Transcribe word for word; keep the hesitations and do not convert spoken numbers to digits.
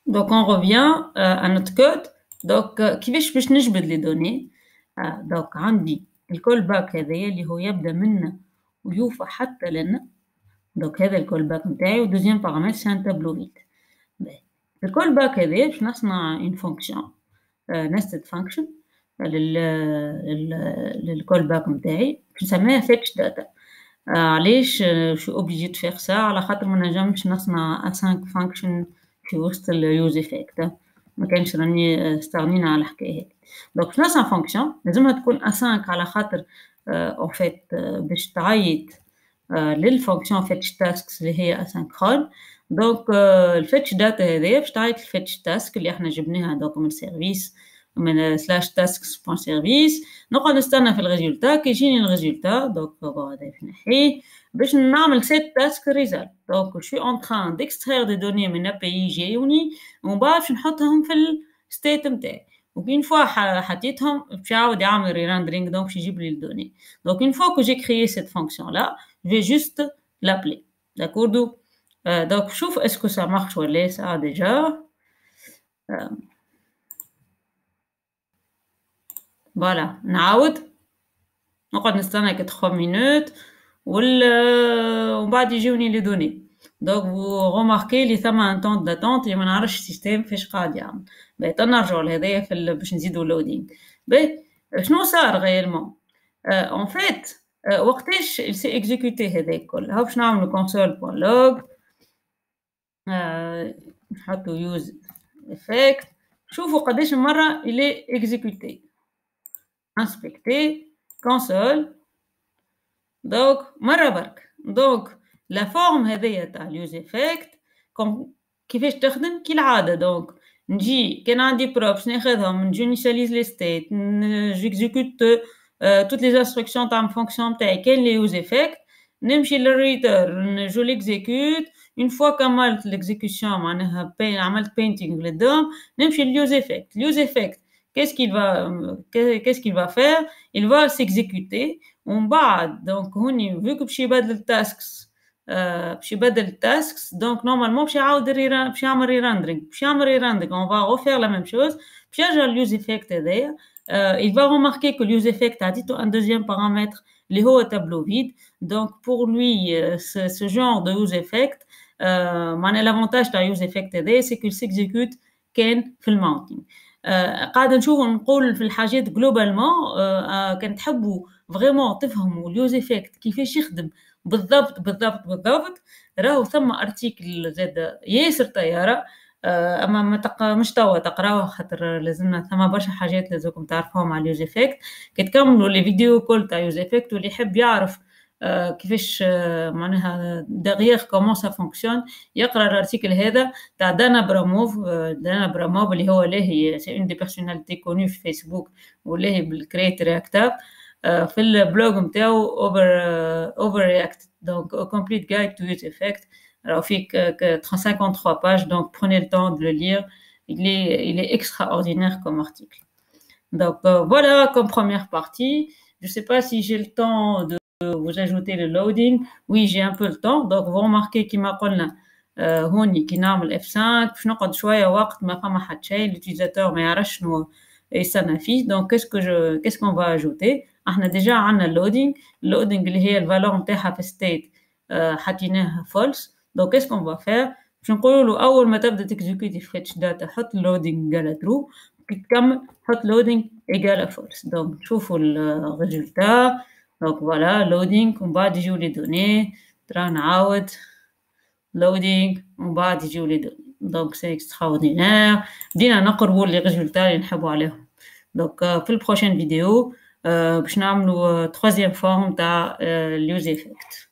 Donc on revient euh, à notre code. Donc euh, كيفاش باش نجبد لي دوني. آه donc عندي الكول باك هذايا اللي هو يبدا منا ويوفى حتى لنا. donc هذا الكول باك نتاعي ودوزيام بارامتر سي ان تابلو فيد. الكول باك هذايا باش نصنع اون فونكسيون نستد فانكشن لل للكول باك نتاعي باش نسميها فيتش داتا. علاش شو اوبليجي تفيغ سا؟ على خاطر ما نجمش نصنع خمسة فانكشن في وسط اليوز افكت، ما كانش راني استغنينا على الحكايه هذه. دونك باش نصنع فونكسيون لازمها تكون خمسة على خاطر اون فيت باش تعيط للفونكسيون فيتش تاسكس اللي هي اسynchron. دونك الفيتش داتا هذيا باش تعيط الفيتش تاسك اللي احنا جبناها دوك من سيرفيس من سلاش تاسكس بون سيرفيس. نقعد نستنى في الريزولتا كي يجيني الريزولتا. دونك هذا باش نحيه باش نعمل سيت تاسك ريزلت. دونك شو اون تران ديكسترير دي دوني من ا بي اي جايوني ومن بعد باش نحطهم في الستيت نتاعي. دونك اون فوا حطيتهم باش يعاود يعمل ريراندرينغ دونك باش يجيب لي الدوني. دونك اون فوا كو جي كريي سيت فونكسيون لا je vais juste l'appeler. D'accord? euh, Donc, je trouve est-ce que ça marche ou pas ça déjà. Euh, voilà. نعاود نقعد نستنى كي trois minutes ومن بعد يجوني لي دوني. دونك vous remarquez لي ثما ان طون داتونت اللي ما نعرفش السيستم فاش قاعد يعمل. باهي تنرجعوا لهذايا في باش نزيدوا لودينغ. باهي شنو صار غيالمون؟ ان فيت وقتاش سي اكزيكوتي هذاك الكل؟ هاو باش نعملو console.log نحطو يوز افكت. شوفوا قداش مرة الي اكزيكوتي. انسبكتي console. دونك مرة برك. دونك لا فورم هذيا تاع اليوز افكت كيفاش تخدم كالعادة. دونك نجي كان عندي بروبس ناخذهم نجي نيشاليز لي ستيت نجيكزيكوت toutes les instructions تاع الفونكسيون تاعي كاين لي يوز افكت نمشي للريتيرن جو ليكزيكوت. اون فوا كملت ليكزيكوسيون معناها بين عملت بينتينغ للدوم نمشي لليوز افكت. اليوز افكت qu'est-ce qu'il va qu'est-ce qu'il va faire? Il va s'exécuter ومن بعد دونك هوني فيكو باش يبدل التاسكس باش يبدل التاسكس. دونك نورمالمون باش يعاود باش يعمل ريراندرينغ باش يعمل ريراندرينغ اون فا غوفير لا ميم شوز باش يرجع اليوز افكت هذايا. Euh, il va remarquer que l'use effect a dit un deuxième paramètre, les hauts tableau vide. Donc, pour lui, euh, ce, ce genre de use effect, euh, l'avantage de use effect, c'est qu'il s'exécute qu'en في mounting. قاعدة نشوف نقول في الحاجات globalement كان تحبوا vraiment تفهموا اليوز effect كيفاش يخدم بالضبط بالضبط بالضبط. راهو ثم ارتيكل زاد ياسر طيارة اما ما تق... مش توا تقراوها خاطر لازمنا ثما برشا حاجات لازمكم تعرفوهم على اليوز افكت. كي تكملوا لي فيديو كل تاع يوز افكت واللي يحب يعرف آه كيفاش آه معناها دغيغ كومون سا فونكسيون يقرا الارتيكل هذا تاع دانا براموف. آه دانا براموف اللي هو لاهي سي اون دي بيرسوناليتي كوني في فيسبوك ولاهي بالكريت رياكتاب آه في البلوغ نتاعو اوفر اوفر رياكت. دونك كومبليت جايد تو يوز افكت. Alors, il fait cinquante-trois pages, donc prenez le temps de le lire. Il est, il est extraordinaire comme article. Donc, euh, voilà comme première partie. Je ne sais pas si j'ai le temps de vous ajouter le loading. Oui, j'ai un peu le temps. Donc, vous remarquez qu'il m'a قلنا هوني كي نعمل إف خمسة باش نقعد شوية وقت ما فما حد شيء l'utilisateur ما يعرفش شنو يستنى فيه. Donc, qu'est-ce que je, qu'est-ce qu'on va ajouter? احنا déjà عندنا loading. Loading اللي هي الفالور نتاعها في state حطيناها false. Donc, qu'est-ce qu'on va faire? Je vais dire أول ما تبدأ تكزيكوتي في fetch data حط loading égale true كي تكمل حط loading égale false. Donc, نشوفوا الريزولتا. Donc, voilà loading ومن بعد يجيو لي دوني ترى نعاود loading ومن بعد يجيو لي دوني. Donc, c'est extraordinaire. بدينا نقربوا لي ريزولتا اللي نحبوا عليهم. Donc, في البروchaine vidéo باش نعملوا troisième forme تاع اليوز effect.